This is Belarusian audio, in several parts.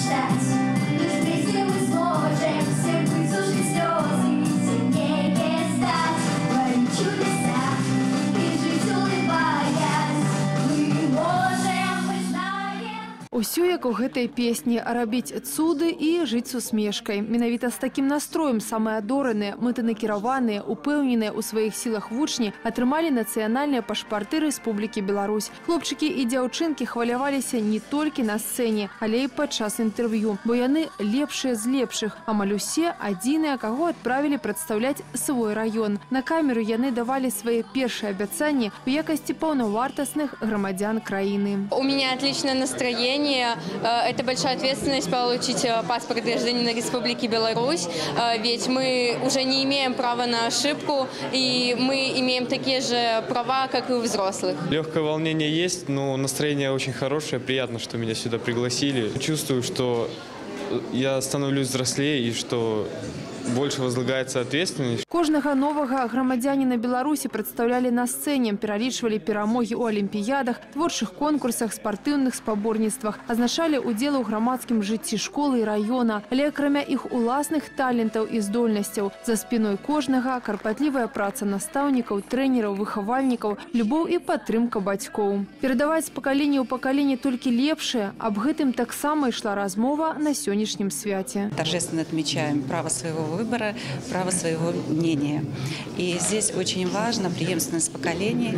мечтать. Лишь вместе мы сможем все высушить слезы и сильнее стать. Творить чудеса и жить улыбаясь. Мы можем, мы знаем. Усё, як у гэтай песні, рабіць цуды і жыць з усмешкай. Менавіта з такім настроем самыя адораныя, мэтанакіраваныя, упэўненыя ў сваіх сілах вучні атрымалі нацыянальныя пашпарты Рэспублікі Беларусь. Хлопчыкі і дзяўчынкі хваляваліся не толькі на сцэне, але і падчас інтэрв'ю, бо яны лепшыя з лепшых. Амаль усе адзіныя, каго адправілі прадстаўляць свой раён. На камеру яны давалі свае першыя абяцанні ў якасці паўнавартасных грамадзян краіны. У меня отличное настроение. Это большая ответственность получить паспорт гражданина Республики Беларусь, ведь мы уже не имеем права на ошибку, и мы имеем такие же права, как и у взрослых. Легкое волнение есть, но настроение очень хорошее. Приятно, что меня сюда пригласили. Чувствую, что я становлюсь взрослее и что больше возлагается ответственность. Кожнага новага грамадзяніна Беларусі прадстаўлялі на сцэне, пералічвалі перамогі ў алімпіядах, творчых конкурсах, спартыўных спаборніцтвах, азначалі ўдзел у грамадскім жыцці школы і раёна, але акрамя іх уласных талентаў і здольнасцяў, за спіной кожнага карпатлівая праца настаўнікаў, трэнераў, выхавальнікаў, любоў і падтрымка бацькоў. Перадаваць з пакалення ў пакаленне толькі лепшае, аб гэтым таксама ішла размова на сённяшнім свяце. Торжественно отмечаем право своего выбора, право своего мнения. И здесь очень важно преемственность поколений.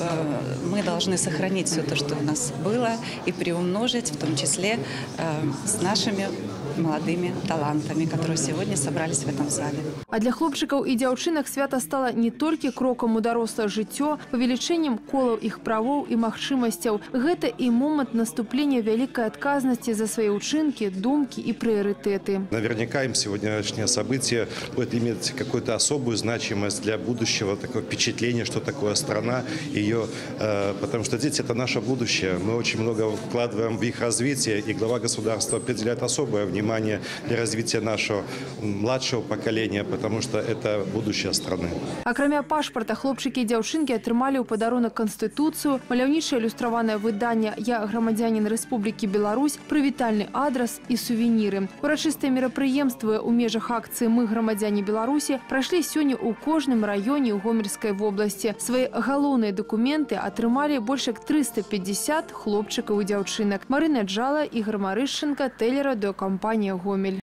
Мы должны сохранить все то, что у нас было, и приумножить, в том числе с нашими молодыми талантами, которые сегодня собрались в этом зале. А для хлопчыкаў і дзяўчынак свята стала не толькі крокам у дарослае жыццё, павелічэннем колаў іх правоў і магчымасцяў. Гэта і момант наступлення вялікай адказнасці за свае ўчынкі, думкі і прыярытэты. Наверняка им сегодняшнее событие будет иметь какую-то особую значимость для будущего, такое впечатление, что такое страна, ее, потому что дети – это наше будущее. Мы очень много вкладываем в их развитие, и глава государства определяет особое внимание для развития нашего младшего поколения, потому что это будущее страны. Акрамя пашпарта, хлопчыкі і дзяўчынкі атрымалі ў падарунак Канстытуцыю, маляўнічае ілюстраванае выданне «Я грамадзянін Рэспублікі Беларусь», прывітальны адрас і сувеніры. Урачыстыя мерапрыемствы ў межах акцыі «Мы грамадзяне Беларусі» прайшлі сёння ў кожным раёне ў Гомельскай вобласці. Свае галоўныя дакументы атрымалі больш як 350 хлопчыкаў і дзяўчынак. Марына Джала, Ігор Марышченко, Телерадыёкампанія «Гомель».